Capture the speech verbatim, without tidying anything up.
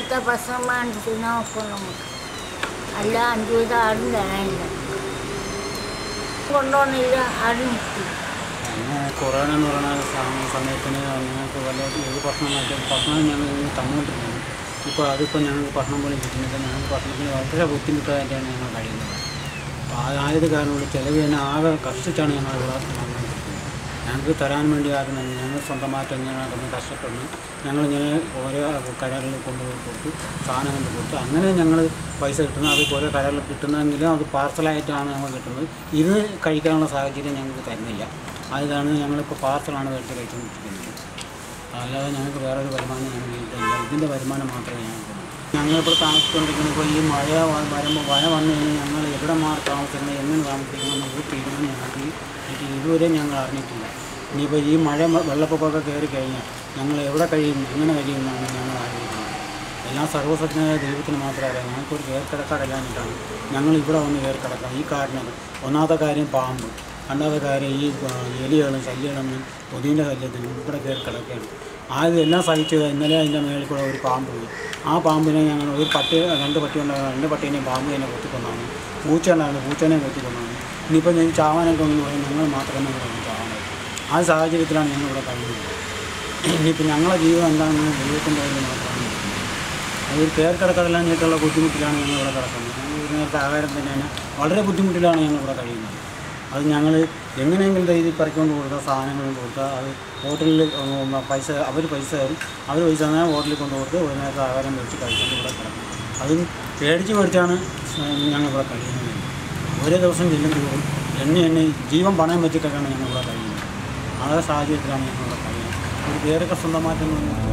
ഇപ്പോഴത്തെ ഭക്ഷണം നോക്കും നമുക്ക്. അല്ല അഞ്ച് പൈസ ആരും തരാനില്ല, കൊണ്ടുപോകുന്നില്ല, ആരും നിർത്തി. അങ്ങനെ കൊറോണ എന്ന് പറയുന്ന സമയത്തിന് ഞങ്ങൾക്ക് വല്ല ഏത് ഭക്ഷണമായിട്ട് ഭക്ഷണം ഞങ്ങൾ തന്നുകൊണ്ടിരുന്നത്. ഇപ്പോൾ അതിപ്പോൾ ഞങ്ങൾക്ക് ഭക്ഷണം പോലും കിട്ടുന്നില്ല. ഞങ്ങൾക്ക് ഭക്ഷണത്തിന് വളരെ ബുദ്ധിമുട്ടായിട്ടാണ് ഞങ്ങൾ കഴിയുന്നത്. അപ്പോൾ ആയത് കാരണം ചിലവ് തന്നെ ആകെ കഷ്ടിച്ചാണ് ഞങ്ങൾ ഇവിടെ നടന്നുകൊണ്ടിരിക്കുന്നത്. ഞങ്ങൾക്ക് തരാൻ വേണ്ടി ആകുന്ന ഞങ്ങൾ സ്വന്തമായിട്ട് എങ്ങനെയാണെന്ന് കഷ്ടപ്പെടുന്നു. ഞങ്ങളിങ്ങനെ ഓരോ കടകളിൽ കൊണ്ടുപോയി കൊടുത്ത് സാധനം കൊണ്ട് കൊടുത്ത് അങ്ങനെ ഞങ്ങൾ പൈസ കിട്ടുന്നത്. അത് ഓരോ കടകളിൽ കിട്ടുന്നതെങ്കിലും അത് പാർസലായിട്ടാണ് ഞങ്ങൾ കിട്ടുന്നത്. ഇത് കഴിക്കാനുള്ള സാഹചര്യം ഞങ്ങൾക്ക് തരുന്നില്ല. അതാണ് ഞങ്ങളിപ്പോൾ പാർസലാണ് മേടിച്ച് കഴിച്ചുകൊണ്ടിരിക്കുന്നത്. അല്ലാതെ ഞങ്ങൾക്ക് വേറൊരു വരുമാനം ഞങ്ങളില്ല. ഇതിൻ്റെ വരുമാനം മാത്രമേ ഞങ്ങൾക്ക്. ഞങ്ങളിപ്പോൾ താമസിച്ചുകൊണ്ടിരിക്കുന്നത് ഇപ്പോൾ ഈ മഴ വരുമ്പോൾ മഴ വന്നു കഴിഞ്ഞാൽ ഞങ്ങൾ എവിടെ മാറി താമസിക്കണം, എങ്ങനെ താമസിക്കണമെന്ന് ഒരു തീരുമാനം ഞങ്ങൾക്ക് ഇതുവരെ ഞങ്ങൾ അറിഞ്ഞിട്ടില്ല. ഇനിയിപ്പോൾ ഈ മഴ വെള്ളപ്പൊക്കമൊക്കെ കയറി കഴിഞ്ഞാൽ ഞങ്ങൾ എവിടെ കഴിയും, എങ്ങനെ കഴിയുമെന്നാണ് ഞങ്ങൾ ആഗ്രഹിക്കുന്നത്. എല്ലാം സർവ്വസജ്ഞനായ ദൈവത്തിന് മാത്രമേ അറിയാം. ഞങ്ങൾക്കൊരു കയറിക്കിടക്കാടില്ലാഞ്ഞിട്ടാണ് ഞങ്ങൾ ഇവിടെ വന്ന് കയറിക്കിടക്കാം. ഈ കാരണം ഒന്നാമത്തെ കാര്യം പാമ്പ്, രണ്ടാമത്തെ കാര്യം ഈ എലികളും ശല്യങ്ങളും കൊതുകിൻ്റെ ശല്യത്തിനും ഇവിടെ കയറി കിടക്കുകയാണ്. ആദ്യം എല്ലാം സഹിച്ചത് ഇന്നലെ അതിൻ്റെ മേളിൽ കൂടെ ഒരു പാമ്പ് പോയി. ആ പാമ്പിനെ ഞങ്ങൾ ഒരു പട്ടി രണ്ട് പട്ടി ഉണ്ടാകും, രണ്ട് പട്ടീനെയും പാമ്പ് തന്നെ കൊത്തിക്കൊന്നാണ്. പൂച്ച ഉണ്ടാകുന്നു, പൂച്ചേനെയും കൊത്തിക്കൊന്നാണ്. ഇനിയിപ്പോൾ ഞാൻ ചാവാനൊക്കെ ഒന്ന് പറയും ഞങ്ങൾ മാത്രമേ ഇവിടെ ചാവാൻ പറ്റും. ആ സാഹചര്യത്തിലാണ് ഞങ്ങളിവിടെ കഴിയുന്നത്. ഇനിയിപ്പോൾ ഞങ്ങളുടെ ജീവിതം എന്താണെന്ന് ദൈവത്തിൻ്റെ കയ്യിൽ മാത്രമാണ്. അതൊരു കയറി കിടക്കാതെല്ലാഞ്ഞിട്ടുള്ള ബുദ്ധിമുട്ടിലാണ് ഞങ്ങളിവിടെ കിടക്കുന്നത്. ഞങ്ങൾ ഒരു നേരത്തെ ആഹാരം തന്നെയാണ് വളരെ ബുദ്ധിമുട്ടിലാണ് ഞങ്ങളിവിടെ കഴിയുന്നത്. അത് ഞങ്ങൾ എങ്ങനെയെങ്കിലും രീതിയിൽ പറിക്കൊണ്ട് കൊടുക്കുക, സാധനങ്ങളും കൊടുക്കുക. അത് ഹോട്ടലിൽ പൈസ അവർ പൈസ തരും, അവർ പൈസ തന്നാൽ ഹോട്ടലിൽ കൊണ്ട് കൊടുത്ത് ഒരു നേരത്തെ ആഹാരം മേടിച്ച് കഴിച്ചുകൊണ്ട് ഇവിടെ കിടക്കും. അതും പേടിച്ച് മേടിച്ചാണ് ഞങ്ങളിവിടെ കഴിയുന്നത്. ഓരോ ദിവസം ചെല്ലുമ്പോഴും എണ്ണ എണ്ണ ജീവൻ പണയം വെച്ചിട്ടൊക്കെയാണ് ഞങ്ങളിവിടെ കഴിയുന്നത്. ആ സാഹചര്യത്തിലാണ് ഞങ്ങളിവിടെ കഴിയുന്നത്. ഒരു പേരൊക്കെ സ്വന്തമായിട്ടൊന്നും